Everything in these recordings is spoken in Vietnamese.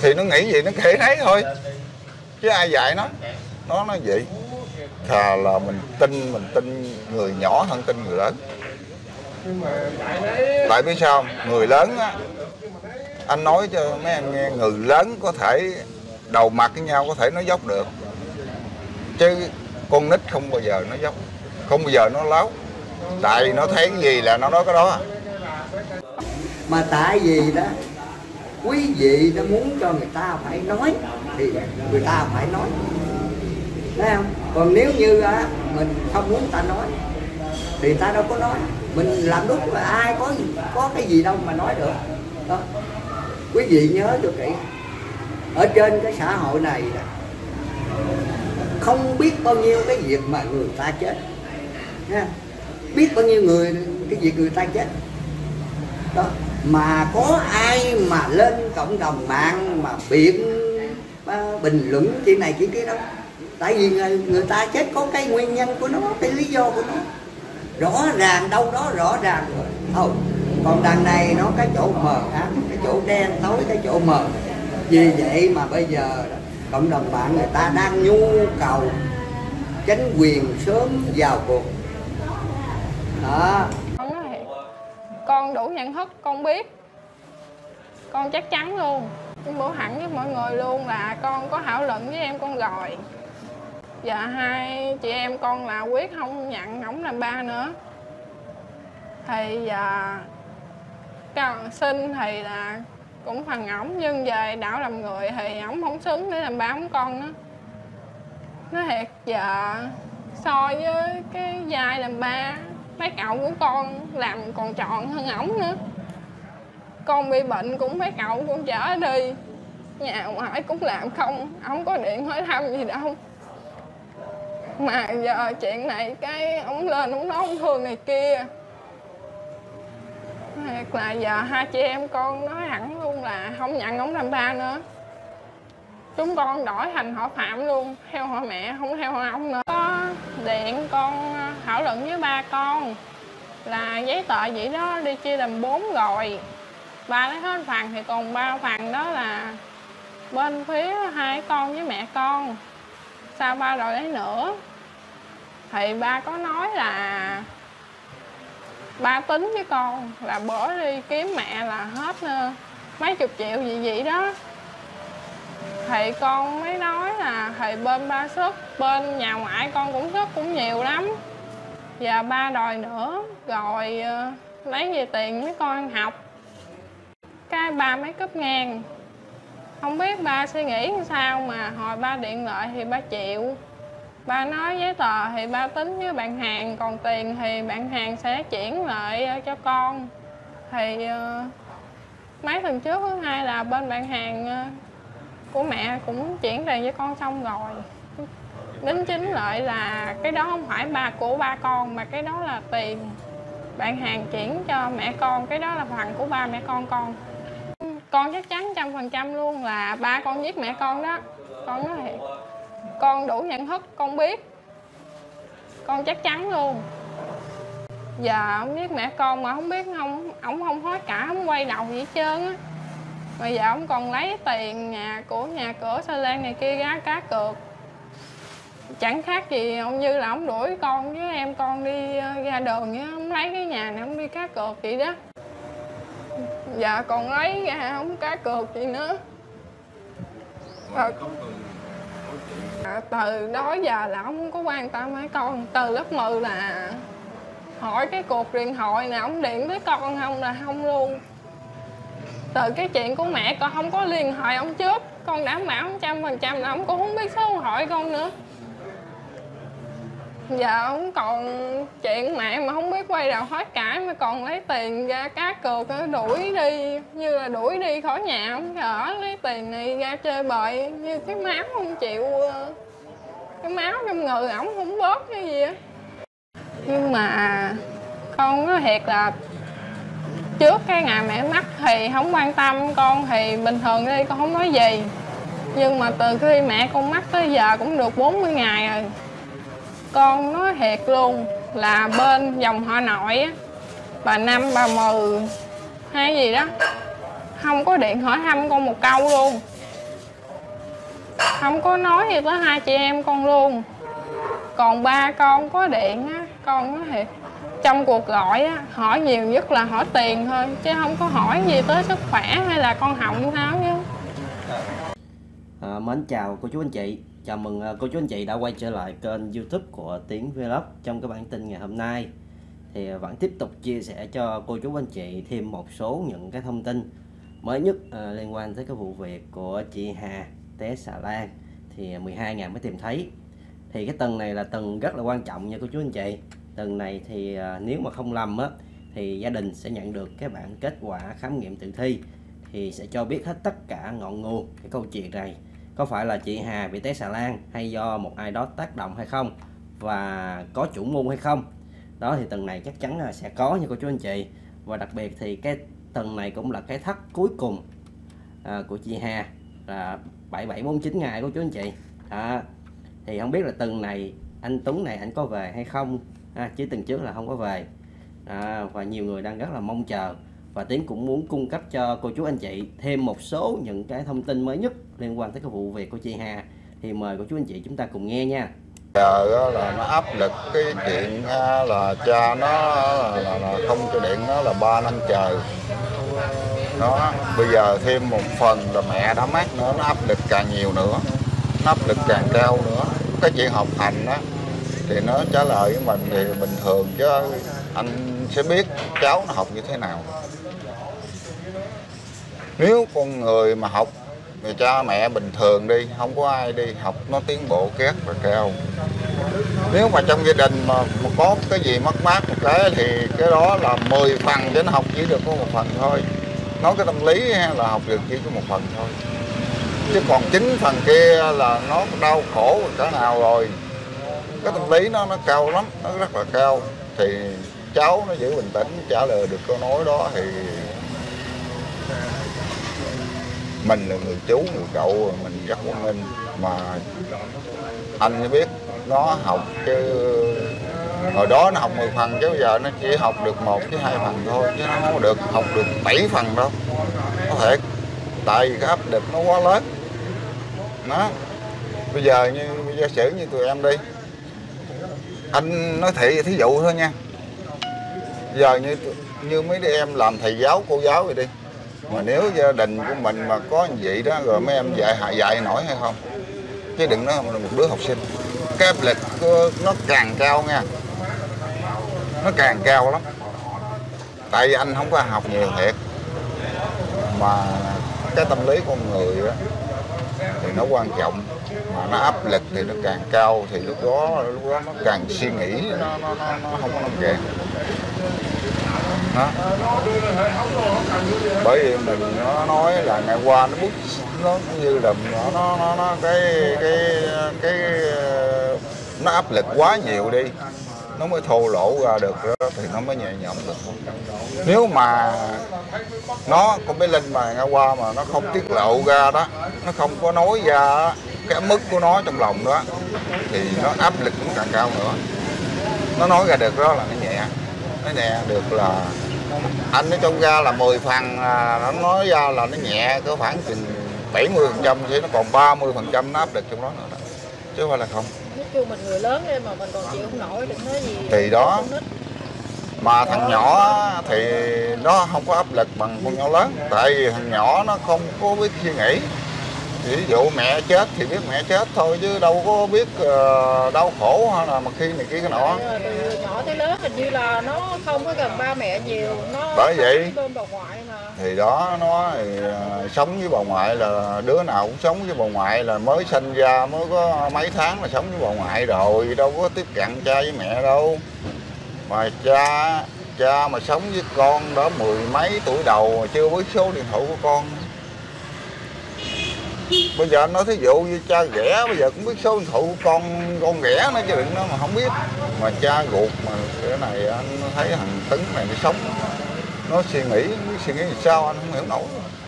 thì nó nghĩ gì nó kể đấy thôi, chứ ai dạy nó nói vậy. Thà là mình tin người nhỏ hơn tin người lớn. Tại biết sao không? Người lớn á, anh nói cho mấy em nghe, người lớn có thể đầu mặt với nhau có thể nói dốc được, chứ con nít không bao giờ nó dốc, không bao giờ nó láo. Tại nó thấy cái gì là nó nói cái đó. Mà tại vì đó quý vị đã muốn cho người ta phải nói thì người ta phải nói, thấy không? Còn nếu như á mình không muốn ta nói thì ta đâu có nói. Mình làm đúng là ai có cái gì đâu mà nói được đó. Quý vị nhớ cho kỹ, ở trên cái xã hội này không biết bao nhiêu cái việc mà người ta chết nha. Biết bao nhiêu người cái việc người ta chết đó, mà có ai mà lên cộng đồng mạng mà biện bình luận chuyện này chuyện kia đâu. Tại vì người ta chết có cái nguyên nhân của nó, cái lý do của nó rõ ràng, đâu đó rõ ràng rồi thôi. Còn đằng này nó cái chỗ mờ ám, cái chỗ đen tối, cái chỗ mờ. Vì vậy mà bây giờ cộng đồng mạng người ta đang nhu cầu chính quyền sớm vào cuộc đó. Con đủ nhận thức, con biết, con chắc chắn luôn, con bảo hẳn với mọi người luôn là con có thảo luận với em con rồi. Và hai chị em con là quyết không nhận ổng làm ba nữa. Thì giờ con xin thì là cũng phần ổng, nhưng về đạo làm người thì ổng không xứng để làm ba ổng con nữa. Nói thiệt, giờ so với cái vai làm ba, mấy cậu của con làm còn tròn hơn ổng nữa. Con bị bệnh cũng mấy cậu cũng chở đi, nhà ngoại cũng làm không, ổng có điện hỏi thăm gì đâu. Mà giờ chuyện này cái ổng lên ổng nói ổng thương này kia. Thiệt là giờ hai chị em con nói hẳn luôn là không nhận ổng làm ba nữa. Chúng con đổi thành họ Phạm luôn, theo họ mẹ, không theo họ ông nữa. Có điện con thảo luận với ba con là giấy tờ vậy đó đi chia làm 4 rồi. Ba lấy hết phần thì còn 3 phần đó là bên phía hai con với mẹ con. Sao ba đòi lấy nữa? Thì ba có nói là ba tính với con là bỏ đi kiếm mẹ là hết mấy chục triệu gì vậy đó. Thì con mới nói là thì bên ba xuất, bên nhà ngoại con cũng xuất cũng nhiều lắm. Và ba đòi nữa, rồi lấy về tiền với con ăn học. Cái ba mới cúp ngang. Không biết ba suy nghĩ làm sao mà hồi ba điện lại thì ba chịu. Ba nói giấy tờ thì ba tính với bạn hàng, còn tiền thì bạn hàng sẽ chuyển lại cho con. Thì mấy tuần trước thứ hai là bên bạn hàng của mẹ cũng chuyển tiền với con xong rồi. Đính chính lại là cái đó không phải của ba con, mà cái đó là tiền bạn hàng chuyển cho mẹ con, cái đó là phần của ba mẹ con. Con chắc chắn 100% luôn là ba con giết mẹ con đó. Con nói thiệt, con đủ nhận thức, con biết, con chắc chắn luôn. Giờ ông giết mẹ con mà không biết, ổng không hối cải, không quay đầu gì hết trơn á. Mà giờ ông còn lấy tiền nhà cửa Sa Lan này kia ra cá cược. Chẳng khác gì ông như là ông đuổi con với em con đi ra đường á, ông lấy cái nhà này ông đi cá cược vậy đó. Giờ còn lấy ra không cá cược gì nữa. Từ đó giờ là ông không có quan tâm mấy con. Từ lớp 10 là hỏi cái cuộc điện thoại nào ông điện với con không là không luôn. Từ cái chuyện của mẹ con không có liên hệ ông trước, con đảm bảo 100% là ông cũng không biết số điện thoại con nữa. Giờ ông còn chuyện mẹ mà không biết quay đầu hối cải mà còn lấy tiền ra cá cược đuổi đi, như là đuổi đi khỏi nhà ông ở, lấy tiền này ra chơi bời, như cái máu không chịu, cái máu trong người ổng không bớt cái gì á. Nhưng mà con nói thiệt là trước cái ngày mẹ mất thì không quan tâm, con thì bình thường đi con không nói gì. Nhưng mà từ khi mẹ con mất tới giờ cũng được 40 ngày rồi. Con nói thiệt luôn là bên dòng họ nội á, bà Năm, bà Mừ hay gì đó, không có điện hỏi thăm con một câu luôn. không có nói gì tới hai chị em con luôn. Còn ba con có điện á, con nói thiệt, trong cuộc gọi á, hỏi nhiều nhất là hỏi tiền thôi, chứ không có hỏi gì tới sức khỏe hay là con họng sao chứ. Mến chào cô chú anh chị, chào mừng cô chú anh chị đã quay trở lại kênh YouTube của Tiến Vlog. Trong cái bản tin ngày hôm nay thì vẫn tiếp tục chia sẻ cho cô chú anh chị thêm một số những cái thông tin mới nhất liên quan tới cái vụ việc của chị Hà té xà lan thì 12.000 mới tìm thấy. Thì cái tầng này là tầng rất là quan trọng nha cô chú anh chị. Tầng này thì nếu mà không lầm á thì gia đình sẽ nhận được cái bản kết quả khám nghiệm tử thi, thì sẽ cho biết hết tất cả ngọn nguồn cái câu chuyện này, có phải là chị Hà bị té xà lan hay do một ai đó tác động hay không, và có chủ mưu hay không. Đó thì tầng này chắc chắn là sẽ có nha cô chú anh chị. Và đặc biệt thì cái tầng này cũng là cái thất cuối cùng của chị Hà là 7749 ngày cô chú anh chị. Thì không biết là tầng này anh Tuấn này anh có về hay không, chứ tuần trước là không có về. Và nhiều người đang rất là mong chờ, và Tiến cũng muốn cung cấp cho cô chú anh chị thêm một số những cái thông tin mới nhất liên quan tới cái vụ việc của chị Hà. Thì mời cô chú anh chị chúng ta cùng nghe nha. Giờ là nó áp lực cái chuyện là cha nó là không cho điện nó là 3 năm trời. Đó, bây giờ thêm một phần là mẹ đã mắc nữa, nó áp lực càng nhiều nữa, nó áp lực càng cao nữa. Cái chuyện học hành đó thì nó trả lời với mình thì bình thường, chứ anh sẽ biết cháu nó học như thế nào. Nếu con người mà học người cha mẹ bình thường đi, không có ai đi học, nó tiến bộ rất là cao. Nếu mà trong gia đình mà có cái gì mất mát một cái thì cái đó là 10 phần, chứ nó học chỉ được có 1 phần thôi. Nói cái tâm lý là học được chỉ có 1 phần thôi, chứ còn 9 phần kia là nó đau khổ cỡ nào rồi. Cái tâm lý nó cao lắm, nó rất là cao. Thì cháu nó giữ bình tĩnh trả lời được câu nói đó thì mình là người chú, người cậu, mình rất quan nghênh. Mà anh biết nó học chứ hồi đó nó học 10 phần, chứ bây giờ nó chỉ học được 1 với 2 phần thôi, chứ nó không được học được 7 phần đâu. Có thể tại vì cái áp lực nó quá lớn. Đó. Bây giờ như giả sử như tụi em đi, anh nói thí dụ thôi nha. Giờ như mấy đứa em làm thầy giáo, cô giáo vậy đi, mà nếu gia đình của mình mà có như vậy đó, rồi mấy em dạy nổi hay không? Chứ đừng nói là một đứa học sinh. Cái áp lực nó càng cao nha, nó càng cao lắm. Tại vì anh không có học nhiều thiệt, mà cái tâm lý con người đó, thì nó quan trọng. Mà nó áp lực thì nó càng cao, thì lúc đó nó càng suy nghĩ, nó không có nằm kẹt. Đó. Bởi vì mình nó nói là ngày qua nó bút, nó như là nó nó áp lực quá nhiều đi, nó mới thô lỗ ra được đó, thì nó mới nhẹ nhõm được. Nếu mà nó con bé Linh mà ngày qua mà nó không tiết lộ ra đó, nó không có nói ra cái mức của nó trong lòng đó, thì nó áp lực cũng càng cao nữa. Nó nói ra được đó là nó nhẹ được là anh nói trong ra là 10 phần, nó nói ra là nó nhẹ có khoảng chừng 70%, thì nó còn 30% nó áp lực trong đó nữa đó, chứ không phải là không. Nói chung mình người lớn đây mà mình còn chịu không nổi, đừng nói gì thì đó. Mà thằng nhỏ thì nó không có áp lực bằng con nhỏ lớn, tại vì thằng nhỏ nó không có biết suy nghĩ. Ví dụ mẹ chết thì biết mẹ chết thôi, chứ đâu có biết đau khổ hay là mà khi này kia cái nọ. Từ nhỏ tới lớn hình như là nó không có gần ba mẹ nhiều, nó bởi vậy bên bà ngoại mà. Thì đó, nó thì, sống với bà ngoại là đứa nào cũng sống với bà ngoại, là mới sinh ra mới có mấy tháng là sống với bà ngoại rồi, đâu có tiếp cận cha với mẹ đâu. Mà cha mà sống với con đó 10 mấy tuổi đầu mà chưa biết số điện thoại của con. Bây giờ anh nói thí dụ như cha ghẻ bây giờ cũng biết số điện thoại của con ghẻ nó, chứ đừng nói mà không biết. Mà cha ruột mà cái này anh thấy thằng Tấn này nó sống, nó suy nghĩ làm sao anh không hiểu nổi.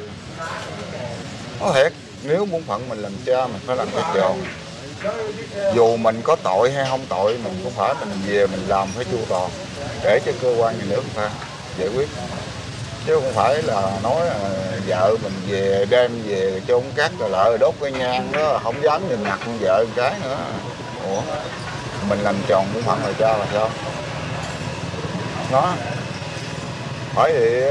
Nói thiệt, nếu bổn phận mình làm cha mình phải làm cái tròn. Dù mình có tội hay không tội, mình cũng phải mình về mình làm phải chu toàn để cho cơ quan nhà nước người ta giải quyết. chứ không phải là nói vợ mình về đem về chôn cắt rồi lại đốt cái nhang đó, không dám nhìn mặt con vợ một cái nữa. Ủa, mình làm chồng cũng phận là cha là sao? Nó bởi vậy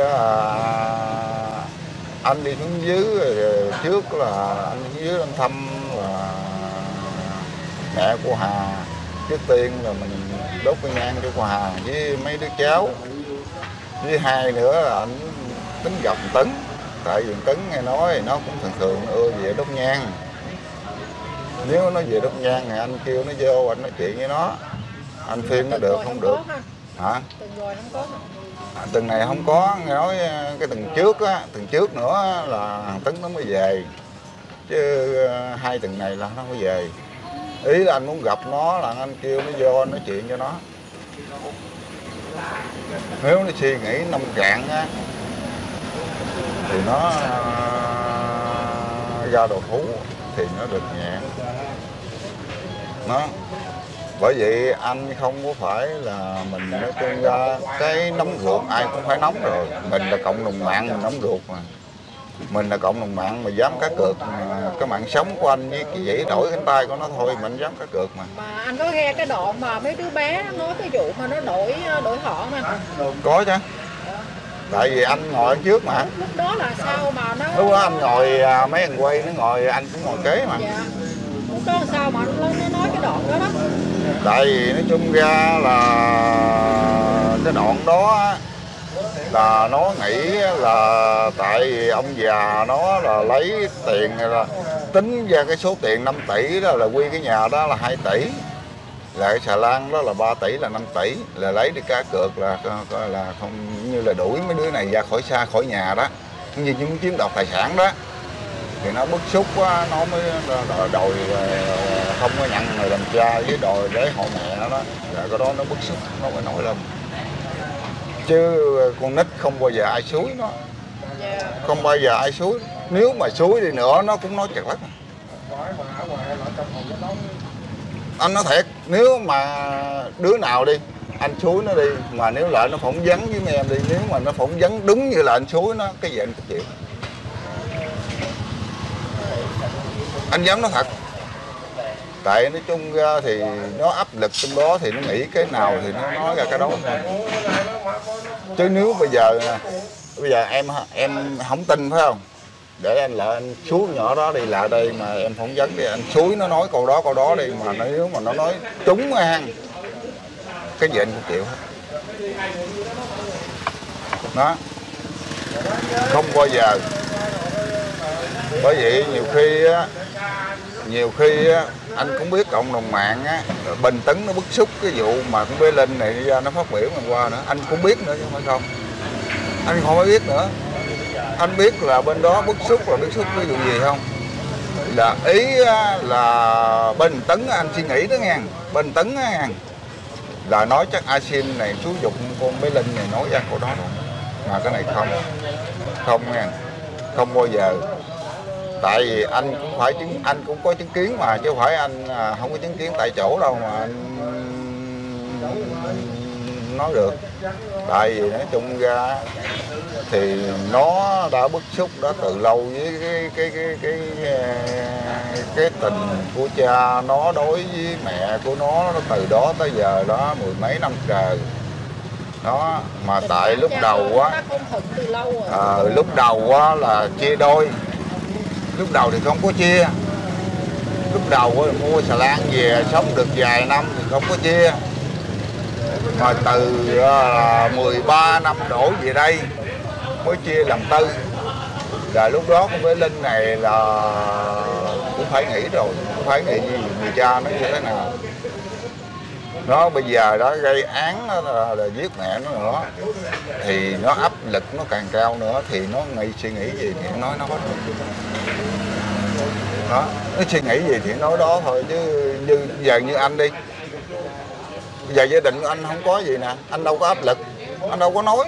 anh đi xuống dưới trước là anh xuống dưới anh thăm là mẹ của Hà. Trước tiên là mình đốt cái nhang cho cô Hà với mấy đứa cháu, với hai nữa là anh tính gặp Tấn, tại vì Tấn nghe nói nó cũng thường ưa về đốt nhang. Nếu nó về đốt nhang thì anh kêu nó vô anh nói chuyện với nó, anh phiên nó được không được hả? Từng rồi không có hả? Tuần này không có, nghe nói cái tuần trước á, tuần trước nữa là thằng Tấn nó mới về, chứ hai tuần này là nó không có về. Ý là anh muốn gặp nó là anh kêu nó vô nói chuyện cho nó. Nếu nó suy nghĩ nông cạn á thì nó ra đồ thú thì nó được nhẹ. Nó bởi vậy anh không có phải là mình nói chung ra cái nóng ruột ai cũng phải nóng rồi. Mình là cộng đồng mạng mình nóng ruột mà. Mình là cộng đồng mạng mà dám cá cược mà cái mạng sống của anh với cái dãy đổi cánh tay của nó thôi mình dám cá cược mà. Mà anh có nghe cái đoạn mà mấy đứa bé nói cái vụ mà nó đổi họ mà. Có chứ. Tại vì anh ngồi ở trước mà. Lúc đó là sao mà nó... Lúc đó anh ngồi mấy thằng quay nó ngồi anh cũng ngồi kế mà. Dạ. Lúc đó sao mà nó nói cái đoạn đó đó. Tại vì nói chung ra là cái đoạn đó là nó nghĩ là tại vì ông già nó là lấy tiền là tính ra cái số tiền 5 tỷ đó là quy cái nhà đó là 2 tỷ, là cái xà lan đó là 3 tỷ là 5 tỷ, là lấy đi cá cược là không như là đuổi mấy đứa này ra khỏi xa khỏi nhà đó, như chúng chiếm đoạt tài sản đó. Thì nó bức xúc quá nó mới đòi không có nhận người làm cha với đòi để họ mẹ nó đó. Rồi cái đó nó bức xúc nó phải nổi lên. Chứ con nít không bao giờ ai xúi nó. Không bao giờ ai xúi. Nếu mà xúi đi nữa nó cũng nói chật lắm. Anh nói thiệt, nếu mà đứa nào đi anh xúi nó đi, mà nếu lại nó phỏng vấn với mấy em đi, nếu mà nó phỏng vấn đúng như là anh xúi nó, cái gì anh cũng chịu. Anh dám nói thật. Tại nói chung ra thì nó áp lực trong đó thì nó nghĩ cái nào thì nó nói ra cái đó thôi. Chứ nếu bây giờ em không tin phải không? Để anh lại anh xúi nhỏ đó đi lại đây mà em phỏng vấn đi, anh xúi nó nói câu đó đi, mà nếu mà nó nói trúng ăn cái gì anh cũng chịu hết. Đó. Không bao giờ. Bởi vậy nhiều khi anh cũng biết cộng đồng mạng á, Bình Tấn nó bức xúc cái vụ mà con bé Linh này ra nó phát biểu ngày qua nữa, anh cũng biết nữa chứ không phải không. Anh không phải biết nữa. Anh biết là bên đó bức xúc cái vụ gì không? Là ý là Bình Tấn anh suy nghĩ đó nghe, Bình Tấn á nghe, là nói chắc Asin này xúi dục con bé Linh này nói ra câu đó rồi. Mà cái này không nghe, không bao giờ. Tại vì anh cũng có chứng kiến mà, chứ không phải anh không có chứng kiến tại chỗ đâu mà anh nói được. Tại vì nói chung ra thì nó đã bức xúc đó từ lâu với cái tình của cha nó đối với mẹ của nó từ đó tới giờ đó 10 mấy năm trời đó. Mà tại lúc đầu á lúc đầu á là chia đôi. Lúc đầu thì không có chia. Lúc đầu mua xà lan về sống được vài năm thì không có chia. Mà từ 13 năm đổ về đây mới chia làm tư. Rồi lúc đó con bé Linh này là cũng phải nghĩ rồi, cũng phải nghĩ gì người cha nó như thế nào. Nó bây giờ đó gây án là giết mẹ nó nữa thì nó áp lực nó càng cao nữa, thì nó suy nghĩ gì thì nói nó hết. Đó, nó suy nghĩ gì thì nói đó thôi, chứ như anh đi. Bây giờ gia đình của anh không có gì nè, anh đâu có áp lực, anh đâu có nói.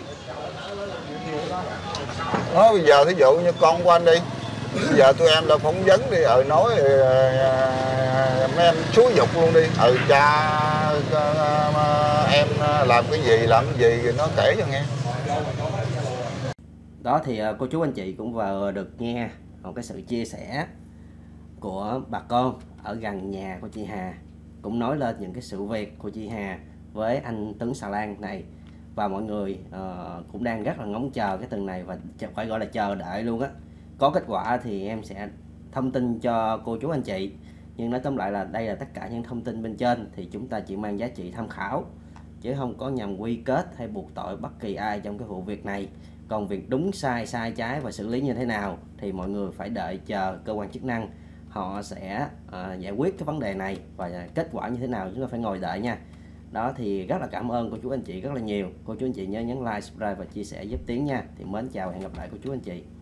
Nó bây giờ thí dụ như con của anh đi, bây giờ tụi em là phỏng vấn đi, nói mấy em xúi dục luôn đi, cha em làm cái gì thì nó kể cho nghe. Đó thì cô chú anh chị cũng vừa được nghe một cái sự chia sẻ của bà con ở gần nhà của chị Hà, cũng nói lên những cái sự việc của chị Hà với anh Tuấn Xà Lan này, và mọi người cũng đang rất là ngóng chờ cái tuần này, và phải gọi là chờ đợi luôn á. Có kết quả thì em sẽ thông tin cho cô chú anh chị, nhưng nói tóm lại là đây là tất cả những thông tin bên trên thì chúng ta chỉ mang giá trị tham khảo, chứ không có nhằm quy kết hay buộc tội bất kỳ ai trong cái vụ việc này. Còn việc đúng sai, sai trái và xử lý như thế nào thì mọi người phải đợi chờ cơ quan chức năng họ sẽ giải quyết cái vấn đề này, và kết quả như thế nào chúng ta phải ngồi đợi nha. Đó thì rất là cảm ơn cô chú anh chị rất là nhiều. Cô chú anh chị nhớ nhấn like, subscribe và chia sẻ giúp Tiến nha. Thì mến chào và hẹn gặp lại cô chú anh chị.